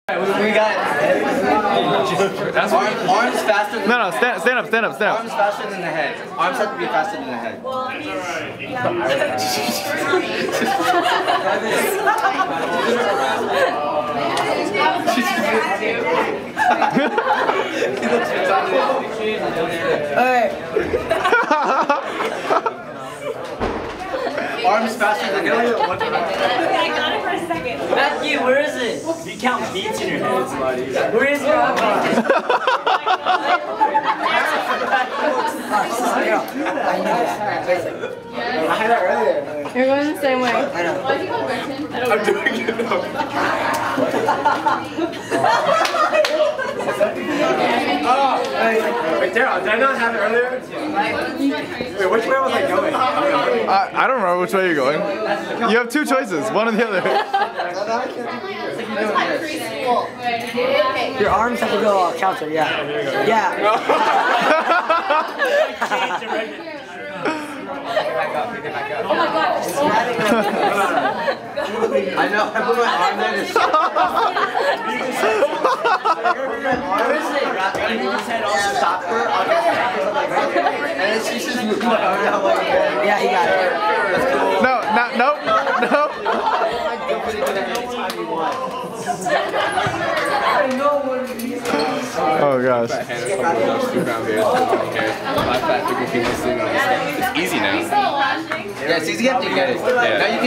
We got arms faster than No, stand up. Arms faster than the head. Arms have to be faster than the head. Arms faster than the head. I got it for a second. Matthew, where is it? You count beats in your head. Where is your arm? I had that earlier. You're going the same way. I know. I'm doing it though. Wait, Daryl, did I not have it earlier? Wait, which way was I going? I don't remember which way you're going. You have two choices, one or the other. Your arms have to go counter, yeah. Yeah. Oh my god. I know. I put my arm there to stop. And he just had also stopped her on his back. And then she just moved my arm down like that. Yeah, he got it. That's cool. No. Oh gosh. It's easy now. Yeah, it's easy to get it. Now you can